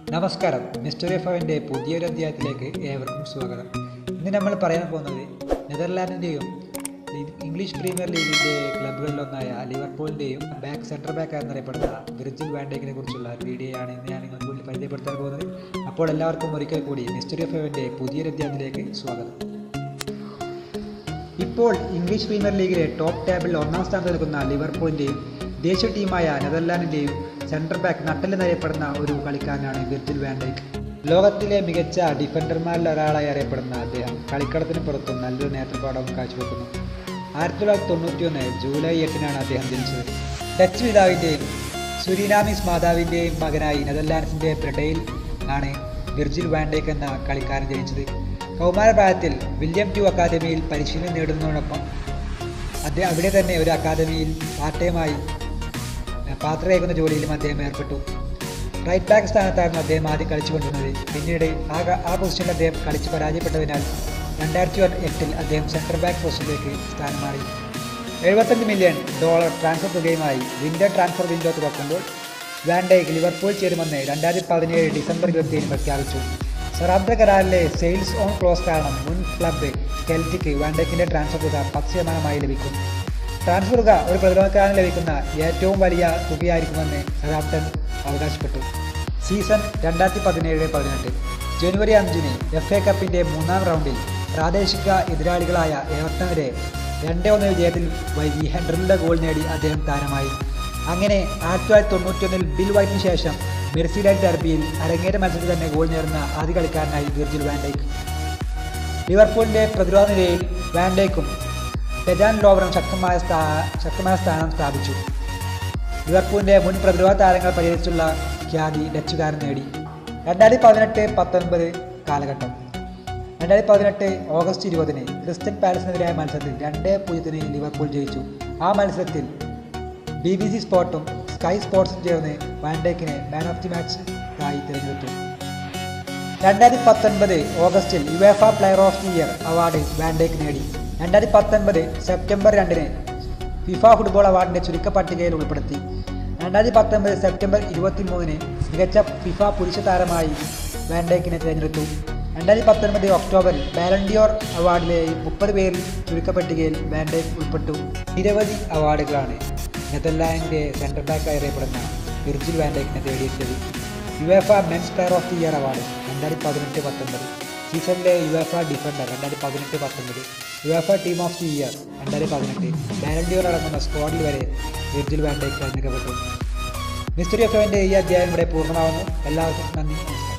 നമസ്കാരം, മിസ്റ്ററി ഫൈവിൻ്റെ പുതിയൊരു അധ്യായത്തിലേക്ക് ഏവർക്കും സ്വാഗതം. ഇന്ന് നമ്മൾ പറയാൻ പോകുന്നത് നെതർലാൻഡിൻ്റെയും ഇംഗ്ലീഷ് പ്രീമിയർ ലീഗിൻ്റെ ക്ലബ്ബുകളിലൊന്നായ ലിവർപൂളിൻ്റെയും സെൻട്രൽ ബാക്ക് എന്നറിയപ്പെടുന്ന വിർജിൽ വാൻ ഡൈക്കിനെ കുറിച്ചുള്ള വീഡിയോ ആണ് ഇന്ന് ഞാൻ നിങ്ങൾക്ക് മുന്നിൽ പരിചയപ്പെടുത്താൻ പോകുന്നത്. അപ്പോൾ എല്ലാവർക്കും ഒരിക്കൽ കൂടി മിസ്റ്ററി ഫൈവിൻ്റെ പുതിയൊരു അധ്യായത്തിലേക്ക് സ്വാഗതം. ഇപ്പോൾ ഇംഗ്ലീഷ് പ്രീമിയർ ലീഗിലെ ടോപ്പ് ടേബിളിൽ ഒന്നാം സ്ഥാനത്ത് നിൽക്കുന്ന ലിവർപൂളിൻ്റെയും ദേശീയ ടീമായ നെതർലാൻഡിൻ്റെയും സെൻട്രൽ ബാക്ക് നട്ടെല്ലെന്നറിയപ്പെടുന്ന ഒരു കളിക്കാരനാണ് വിർജിൽ വാൻ ഡൈക്ക്. ലോകത്തിലെ മികച്ച ഡിഫൻഡർമാരിൽ ഒരാളായി അറിയപ്പെടുന്ന അദ്ദേഹം കളിക്കളത്തിന് പുറത്തും നല്ലൊരു നേതൃപാഠവും കാഴ്ചവെക്കുന്നു. 1991 ജൂലൈ 8 അദ്ദേഹം ജനിച്ചത്. ഡച്ച് പിതാവിൻ്റെയും സുരിനാമീസ് മാതാവിൻ്റെയും മകനായി നെതർലാൻഡ്സിൻ്റെ ബ്രഡയിൽ ആണ് വിർജിൽ വാൻ ഡൈക്ക് എന്ന കളിക്കാരൻ ജനിച്ചത്. കൗമാരപ്രായത്തിൽ വില്യം ടു അക്കാദമിയിൽ പരിശീലനം നേടുന്നതോടൊപ്പം അവിടെ തന്നെ ഒരു അക്കാദമിയിൽ പാർട്ടൈമായി പാത്രയേക്കുന്ന ജോലിയിലും അദ്ദേഹം ഏർപ്പെട്ടു. റൈറ്റ് ബാക്ക് സ്ഥാനത്തായിരുന്നു അദ്ദേഹം ആദ്യം കളിച്ചുകൊണ്ടിരുന്നത്. പിന്നീട് ആ പൊസിഷനിൽ അദ്ദേഹം കളിച്ച് പരാജയപ്പെട്ടതിനാൽ 2008 അദ്ദേഹം സെൻട്രൽ ബാക്ക് പൊസിഷനിലേക്ക് സ്ഥാനം മാറി. $75 മില്യൺ ട്രാൻസ്ഫർ തുകയുമായി വിൻ്റർ ട്രാൻസ്ഫർ വിൻഡോ തുറക്കുമ്പോൾ വാൻ ഡൈക്ക് ലിവർപൂൾ ചേരുമെന്ന് 2017 ഡിസംബർ 27 പ്രഖ്യാപിച്ചു. സറാബ്ദ കരാറിലെ സെയിൽസ് ഓൺ ക്ലോസ് കാരണം മുൻ ക്ലബ്ബ് കെൽറ്റിക്ക് വാൻ ഡൈക്കിൻ്റെ ട്രാൻസ്ഫർ തുക 10% ലഭിക്കും. ട്രാൻസ്ഫർ തുക ഒരു പ്രതിരോധക്കാരന് ലഭിക്കുന്ന ഏറ്റവും വലിയ തുകയായിരിക്കുമെന്ന് സറാബ്ദൻ അവകാശപ്പെട്ടു. സീസൺ 2017-18 ജനുവരി 5 FA കപ്പിൻ്റെ 3-ാം റൗണ്ടിൽ പ്രാദേശിക എതിരാളികളായ എവർട്ടനെതിരെ 2-1 വിജയത്തിൽ ഹെൻഡറിൻ്റെ ഗോൾ നേടി അദ്ദേഹം താരമായി. അങ്ങനെ 1991 ബിൽ വൈറ്റിന് ശേഷം മെർസിഡൈഡ് ഡെർബിയിൽ അരങ്ങേറ്റ മത്സരത്തിൽ തന്നെ ഗോൾ നേടുന്ന ആദ്യ കളിക്കാരനായി വിർജിൽ വാൻ ഡൈക്ക്. ലിവർപൂളിൻ്റെ പ്രതിരോധ നിരയിൽ വാൻ ഡൈക്കും ഡെജാൻ ലോവറും ശക്തമായ സ്ഥാനം സ്ഥാപിച്ചു. ലിവർപൂളിൻ്റെ മുൻ പ്രതിരോധ താരങ്ങൾ പരിഹരിച്ചുള്ള ഖ്യാതി ഡച്ചുകാരൻ നേടി. 2018-19 കാലഘട്ടം. 2018 ഓഗസ്റ്റ് 20 ക്രിസ്റ്റൽ പാലസിനെതിരായ മത്സരത്തിൽ 2-0 ലിവർപൂൾ ജയിച്ചു. ആ മത്സരത്തിൽ BBC സ്പോർട്ടും സ്കൈ സ്പോർട്സും ചേർന്ന് വാൻ ഡൈക്കിനെ മാൻ ഓഫ് ദി മാച്ച് ആയി തിരഞ്ഞെടുത്തു. 2019 ഓഗസ്റ്റിൽ UEFA player of the year award van Dijk നേടി. 2019 സെപ്റ്റംബർ 2 ഫിഫ ഫുട്ബോൾ അവാർഡിൻ്റെ ചുരുക്കപ്പട്ടികയിൽ ഉൾപ്പെടുത്തി. 2019 സെപ്റ്റംബർ 23 മികച്ച ഫിഫ പുരുഷ താരമായി വാൻ ഡൈക്കിനെ തിരഞ്ഞെടുത്തു. 2019 ഒക്ടോബറിൽ ബാലൺ ഡിയോർ അവാർഡിലെ 30 പേരിൽ ചുരുക്കപ്പട്ടികയിൽ വാൻ ഡൈക്ക് ഉൾപ്പെട്ടു. നിരവധി അവാർഡുകളാണ് നെതർലാൻഡിൻ്റെ സെൻട്രൽ ബാക്ക് അറിയപ്പെടുന്ന വിർജിൽ വാൻ ഡൈക്കിനെ തേടിയെത്തിയത്. UEFA men's player of the year award 2018-19, സീസണിലെ UEFA defender 2018-19, UEFA team of the year 2018, Ballon d'Or അടങ്ങുന്ന സ്ക്വാഡിൽ വരെ വിർജിൽ വാൻ ഡൈക്ക് തിരഞ്ഞെടുക്കപ്പെട്ടു. മിസ്റ്ററി ഓഫ് ഫൈവിൻ്റെ ഈ അധ്യായം ഇവിടെ പൂർണ്ണമാകുന്നു. എല്ലാവർക്കും നന്ദി.